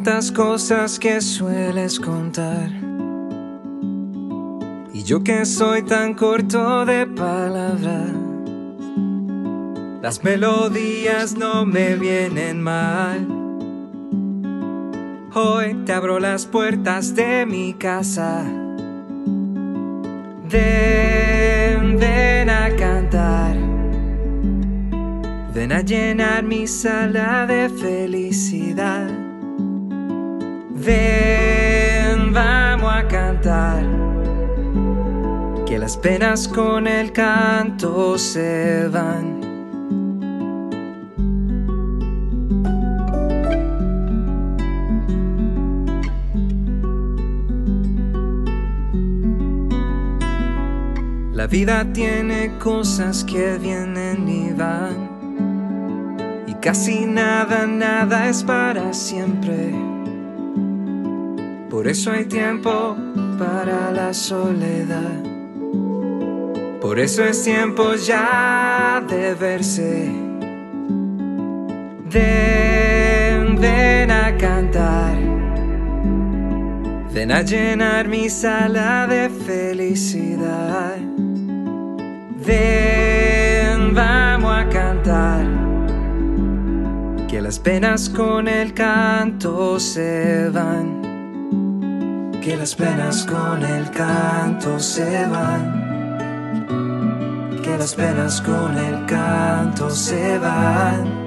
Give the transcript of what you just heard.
tantas cosas que sueles contar, y yo que soy tan corto de palabras, las melodías no me vienen mal. Hoy te abro las puertas de mi casa. Ven a cantar. Ven a llenar mi sala de felicidad. Ven, vamos a cantar, que las penas con el canto se van. La vida tiene cosas que vienen y van, y casi nada es para siempre. Por eso hay tiempo para la soledad. Por eso es tiempo ya de verse. Ven a cantar. Ven a llenar mi sala de felicidad. Ven, vamos a cantar, que las penas con el canto se van. Que las penas con el canto se van. Que las penas con el canto se van.